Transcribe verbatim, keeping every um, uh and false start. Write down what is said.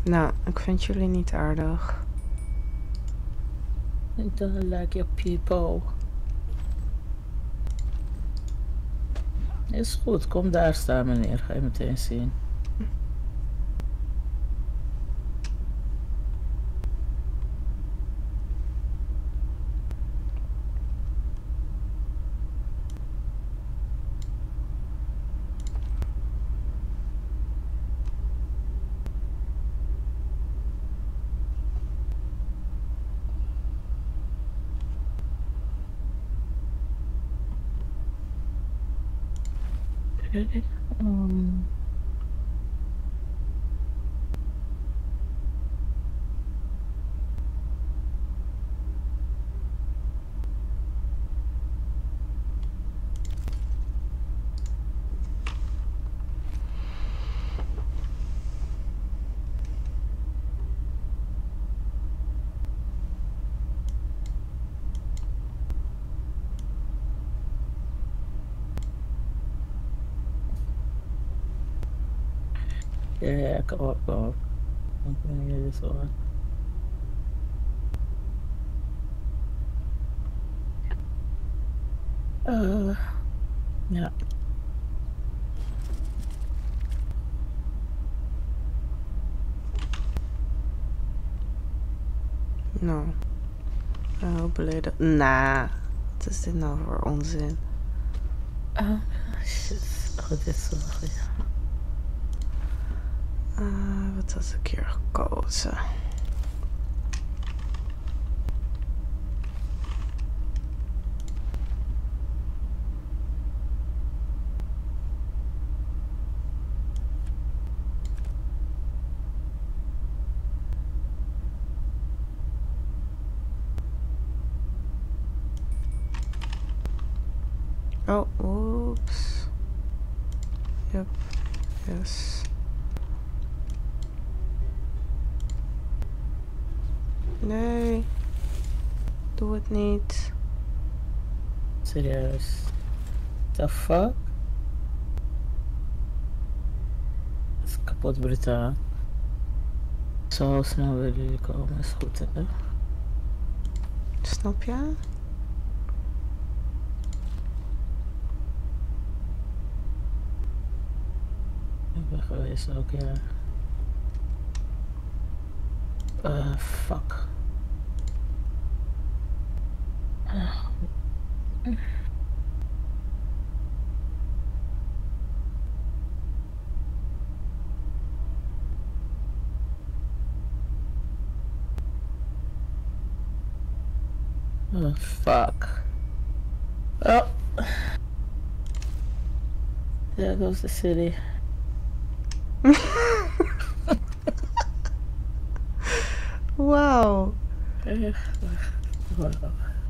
Nou, ik vind jullie niet aardig. I don't like your people. Is goed, kom daar staan meneer, ga je meteen zien. Um, yeah, come on, come on. I'm gonna get this one. Uh, ja. Nou. Oh, beleden. Nah. Wat is dit nou voor onzin? Oh, shit. Oh, dit is zo goed. Uh, wat had ik hier gekozen? Oh, oops. Yep. Yes. Nee. Doe het niet. Serieus. The fuck? Dat is kapot brutaal. Zo snel willen jullie komen, is goed hè? Snap je? Ik ben geweest ook, ja. Uh, fuck. Uh. Oh, fuck. Oh. There goes the city. Wow. Wow.